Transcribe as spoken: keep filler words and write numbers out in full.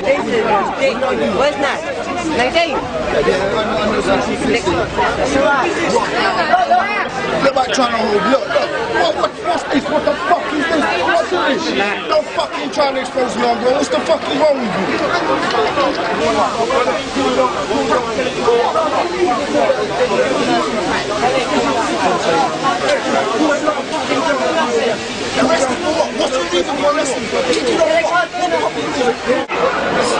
Where's Nat? nineteen? Look like trying to hold, look, look. What, what, what's this? What the fuck is this? What's this? Don't fucking try to expose me on, bro. What's the fucking wrong with you? Arrested for what? What's the reason for arresting? You don't know what?